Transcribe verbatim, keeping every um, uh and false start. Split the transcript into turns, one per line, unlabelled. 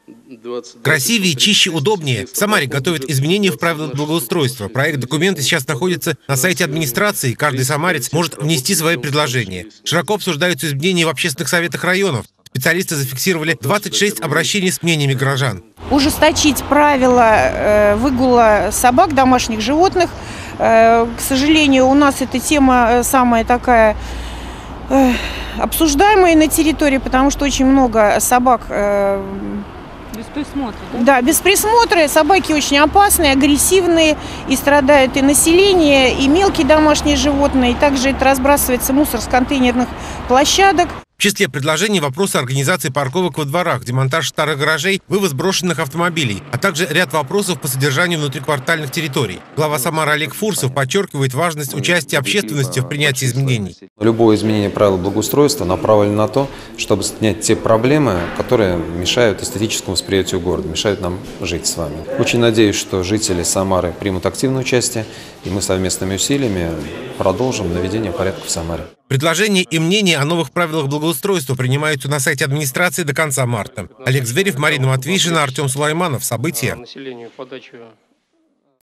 Красивее, чище, удобнее. В Самаре готовят изменения в правила благоустройства. Проект документа сейчас находится на сайте администрации. Каждый самарец может внести свои предложения. Широко обсуждаются изменения в общественных советах районов. Специалисты зафиксировали двадцать шесть обращений с мнениями горожан.
Ужесточить правила выгула собак, домашних животных. К сожалению, у нас эта тема самая такая обсуждаемая на территории, потому что очень много собак.
Без присмотра, да?
Да, без присмотра. Собаки очень опасные, агрессивные, и страдают и население, и мелкие домашние животные. И также это разбрасывается мусор с контейнерных площадок.
В числе предложений вопросы организации парковок во дворах, демонтаж старых гаражей, вывоз брошенных автомобилей, а также ряд вопросов по содержанию внутриквартальных территорий. Глава Самары Олег Фурсов подчеркивает важность участия общественности в принятии изменений.
Любое изменение правил благоустройства направлено на то, чтобы снять те проблемы, которые мешают эстетическому восприятию города, мешают нам жить с вами. Очень надеюсь, что жители Самары примут активное участие, и мы совместными усилиями продолжим наведение порядка в Самаре.
Предложения и мнения о новых правилах благоустройства принимаются на сайте администрации до конца марта. Олег Зверев, Марина Матвейшина, Артем Сулайманов. События.